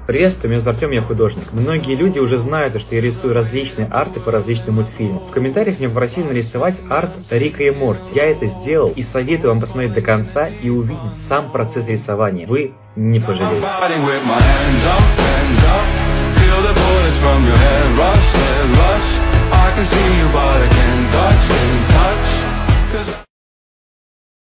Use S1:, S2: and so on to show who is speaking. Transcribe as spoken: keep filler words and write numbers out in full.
S1: Приветствую, меня зовут Артем, я художник. Многие люди уже знают, что я рисую различные арты по различным мультфильмам. В комментариях меня попросили нарисовать арт Рика и Морти. Я это сделал и советую вам посмотреть до конца и увидеть сам процесс рисования. Вы не пожалеете.